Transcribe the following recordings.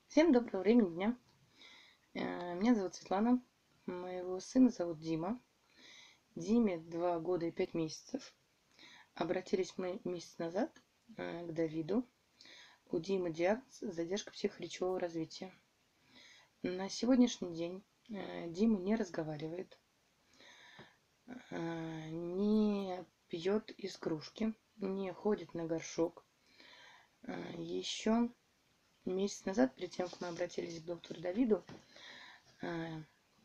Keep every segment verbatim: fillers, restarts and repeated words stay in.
Всем доброго времени дня. Э, Меня зовут Светлана. Моего сына зовут Дима. Диме два года и пять месяцев. Обратились мы месяц назад э, к Давиду. У Димы диагноз задержка психоречевого развития. На сегодняшний день э, Дима не разговаривает, э, не пьет из кружки, не ходит на горшок. Э, Еще месяц назад, перед тем, как мы обратились к доктору Давиду, э,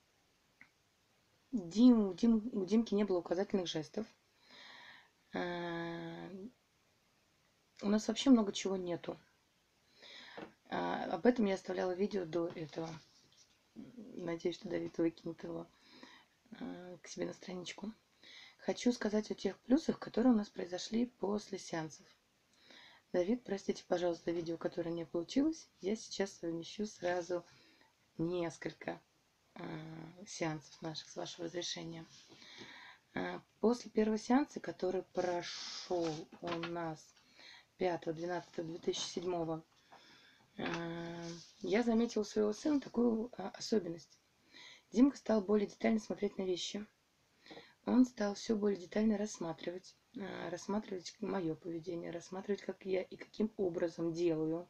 Дим, у, Дим, у Димки не было указательных жестов. Э, У нас вообще много чего нету. А, Об этом я оставляла видео до этого. Надеюсь, что Давид выкинет его э, к себе на страничку. Хочу сказать о тех плюсах, которые у нас произошли после сеансов. Давид, простите, пожалуйста, видео, которое не получилось. Я сейчас совмещу сразу несколько э, сеансов наших, с вашего разрешения. Э, После первого сеанса, который прошел у нас пятого двенадцатого две тысячи седьмого, я заметила у своего сына такую особенность. Димка стал более детально смотреть на вещи. Он стал все более детально рассматривать, рассматривать мое поведение, рассматривать, как я и каким образом делаю.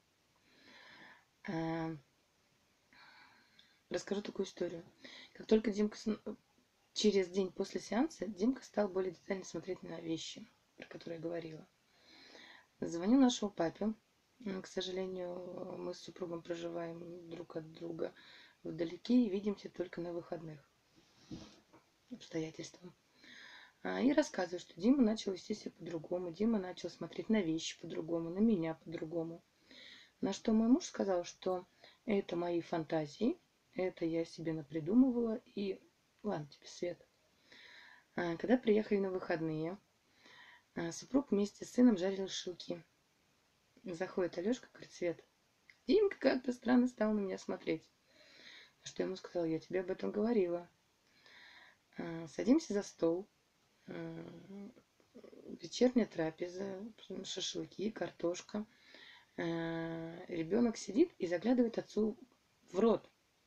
Расскажу такую историю. Как только Димка через день после сеанса, Димка стал более детально смотреть на вещи, про которые я говорила. Звоню нашему папе. К сожалению, мы с супругом проживаем друг от друга вдалеке и видимся только на выходных обстоятельствам. И рассказываю, что Дима начал вести себя по-другому, Дима начал смотреть на вещи по-другому, на меня по-другому. На что мой муж сказал, что это мои фантазии, это я себе напридумывала, и ладно тебе, Свет. Когда приехали на выходные, супруг вместе с сыном жарил шашлыки. Заходит Алешка, говорит: Свет, Димка как-то странно стал на меня смотреть. На что я ему сказала: я тебе об этом говорила. Садимся за стол. Вечерняя трапеза, шашлыки, картошка. Ребенок сидит и заглядывает отцу в рот.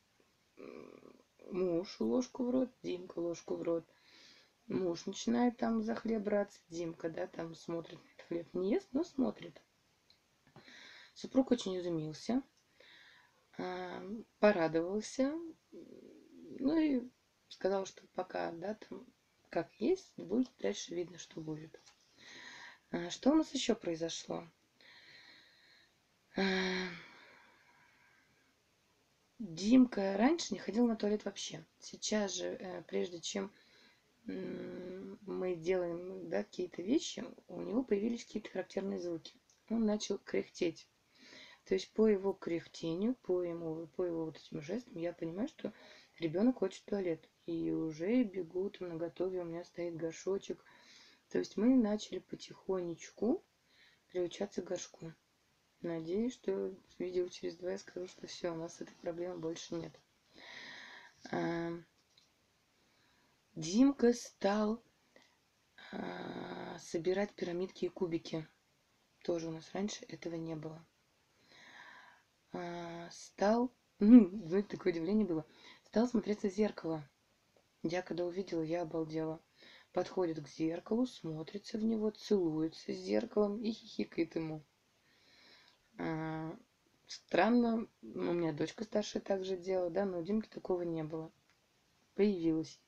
Муж ложку в рот, Димка ложку в рот. Муж начинает там за хлеб браться, Димка, да, там смотрит на этот хлеб. Не ест, но смотрит. Супруг очень изумился, порадовался, ну и сказал, что пока, да, там как есть, будет дальше видно, что будет. Что у нас еще произошло? Димка раньше не ходил на туалет вообще. Сейчас же, прежде чем мы делаем, да, какие-то вещи, у него появились какие-то характерные звуки. Он начал кряхтеть. То есть по его кряхтению, по, ему, по его вот этим жестам я понимаю, что ребенок хочет в туалет. И уже бегут на готове, у меня стоит горшочек. То есть мы начали потихонечку приучаться к горшку. Надеюсь, что видео через два я скажу, что все, у нас этой проблемы больше нет. Димка стал собирать пирамидки и кубики. Тоже у нас раньше этого не было. Стал, ну, такое удивление было, стал смотреться в зеркало. Я когда увидела, я обалдела. Подходит к зеркалу, смотрится в него, целуется с зеркалом и хихикает ему. Странно, у меня дочка старшая также делала, да, но у Димки такого не было. Появилось.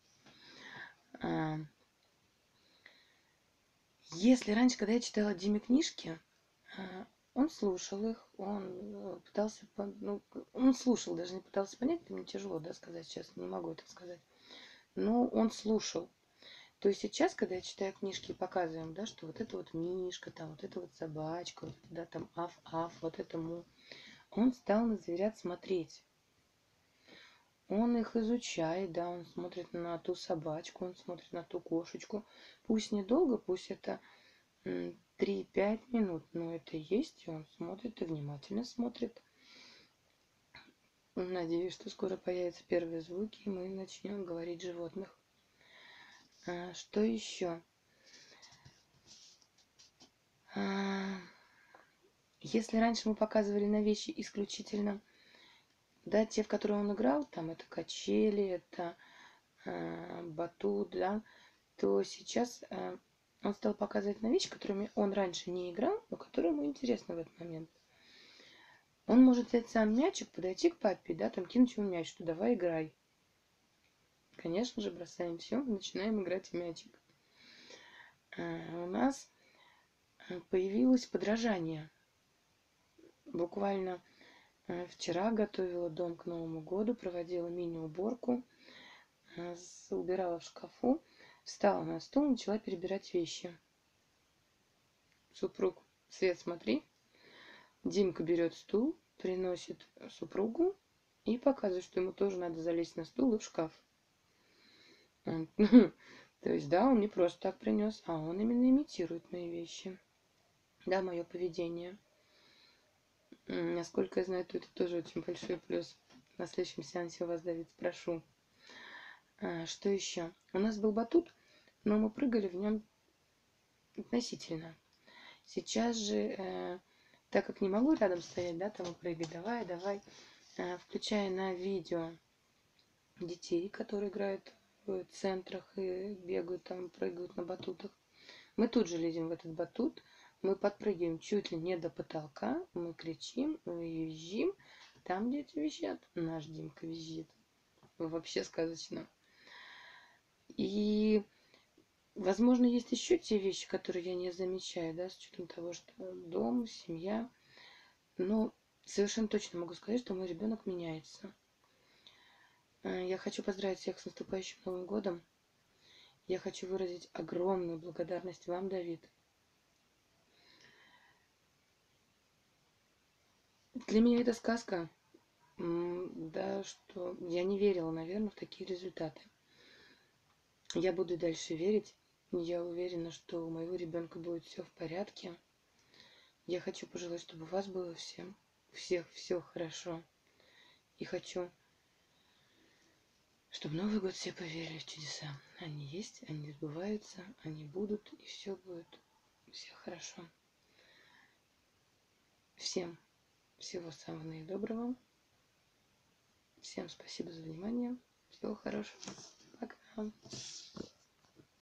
Если раньше, когда я читала Диме книжки, он слушал их, он пытался, ну, он слушал, даже не пытался понять, это мне тяжело, да, сказать сейчас, не могу это сказать. Но он слушал. То есть сейчас, когда я читаю книжки и показываем, да, что вот это вот мишка, там вот это вот собачка, вот это, да, там аф-аф, вот это му, он стал на зверят смотреть. Он их изучает, да, он смотрит на ту собачку, он смотрит на ту кошечку. Пусть недолго, пусть это три-пять минут, но это есть, и он смотрит и внимательно смотрит. Надеюсь, что скоро появятся первые звуки, и мы начнем говорить животных. А, что еще? А, если раньше мы показывали на вещи исключительно Да, те, в которые он играл, там это качели, это э, батут, да, то сейчас э, он стал показывать на вещи, которыми он раньше не играл, но которые ему интересны в этот момент. Он может взять сам мячик, подойти к папе, да, там кинуть ему мяч, что давай играй. Конечно же, бросаем все, начинаем играть в мячик. А у нас появилось подражание. Буквально вчера готовила дом к Новому году, проводила мини-уборку, убирала в шкафу, встала на стул, начала перебирать вещи. Супруг: Свет, смотри. Димка берет стул, приносит супругу и показывает, что ему тоже надо залезть на стул и в шкаф. То есть, да, он не просто так принес, а он именно имитирует мои вещи. Да, мое поведение. Насколько я знаю, то это тоже очень большой плюс. На следующем сеансе у вас, Давид, спрошу. А, что еще? У нас был батут, но мы прыгали в нем относительно. Сейчас же, э, так как не могу рядом стоять, да, там и прыгать, давай, давай, э, включая на видео детей, которые играют в центрах и бегают там, прыгают на батутах. Мы тут же лезем в этот батут, мы подпрыгиваем чуть ли не до потолка, мы кричим, мы визжим. Там дети визжат, наш Димка визжит. Вообще сказочно. И, возможно, есть еще те вещи, которые я не замечаю, да, с учетом того, что дом, семья. Но совершенно точно могу сказать, что мой ребенок меняется. Я хочу поздравить всех с наступающим Новым годом. Я хочу выразить огромную благодарность вам, Давид. Для меня это сказка, да, что я не верила, наверное, в такие результаты. Я буду дальше верить. Я уверена, что у моего ребенка будет все в порядке. Я хочу пожелать, чтобы у вас было всем, всех все хорошо. И хочу, чтобы Новый год все поверили в чудеса. Они есть, они сбываются, они будут, и все будет, все хорошо. Всем всего самого наидоброго. Всем спасибо за внимание. Всего хорошего. Пока.